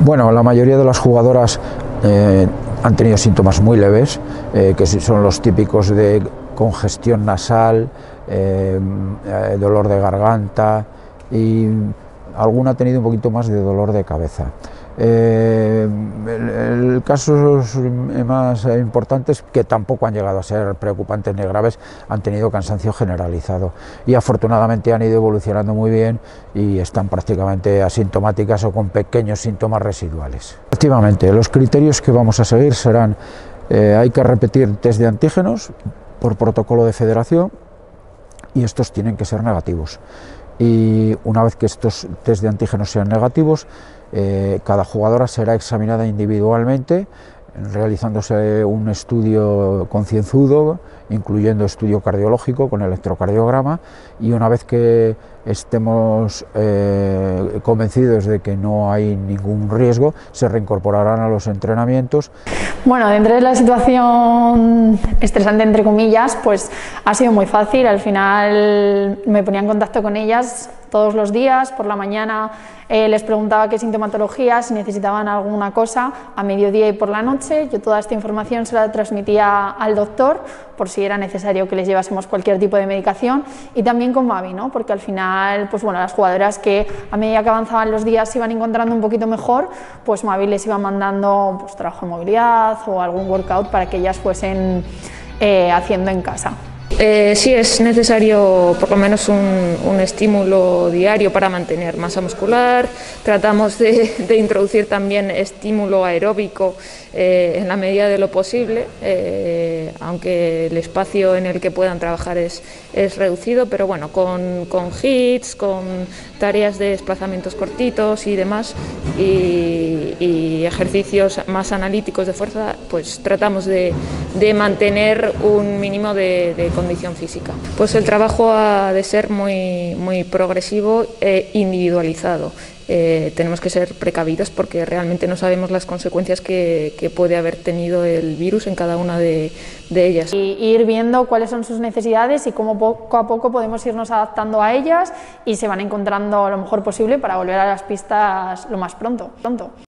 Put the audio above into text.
Bueno, la mayoría de las jugadoras han tenido síntomas muy leves, que son los típicos de congestión nasal, dolor de garganta y alguna ha tenido un poquito más de dolor de cabeza. Casos más importantes, que tampoco han llegado a ser preocupantes ni graves, han tenido cansancio generalizado y afortunadamente han ido evolucionando muy bien y están prácticamente asintomáticas o con pequeños síntomas residuales. Efectivamente, los criterios que vamos a seguir serán: hay que repetir test de antígenos por protocolo de federación y estos tienen que ser negativos. Y una vez que estos test de antígenos sean negativos, cada jugadora será examinada individualmente, realizándose un estudio concienzudo, incluyendo estudio cardiológico con electrocardiograma, y una vez que estemos convencidos de que no hay ningún riesgo, se reincorporarán a los entrenamientos. Bueno, dentro de la situación estresante, entre comillas, pues ha sido muy fácil. Al final me ponía en contacto con ellas todos los días, por la mañana les preguntaba qué sintomatología, si necesitaban alguna cosa, a mediodía y por la noche. Yo toda esta información se la transmitía al doctor por si era necesario que les llevásemos cualquier tipo de medicación, y también con Mavi, ¿no? Porque al final, pues bueno, las jugadoras que a medida que avanzaban los días se iban encontrando un poquito mejor, pues Mavi les iba mandando pues trabajo de movilidad o algún workout para que ellas fuesen haciendo en casa. Sí, es necesario por lo menos un estímulo diario para mantener masa muscular. Tratamos de introducir también estímulo aeróbico en la medida de lo posible, aunque el espacio en el que puedan trabajar es reducido, pero bueno, con hits, con tareas de desplazamientos cortitos y demás, y ejercicios más analíticos de fuerza, pues tratamos de mantener un mínimo de condición física. Pues el trabajo ha de ser muy progresivo e individualizado. Tenemos que ser precavidos porque realmente no sabemos las consecuencias que puede haber tenido el virus en cada una de ellas. Y ir viendo cuáles son sus necesidades y cómo poco a poco podemos irnos adaptando a ellas y se van encontrando lo mejor posible para volver a las pistas lo más pronto.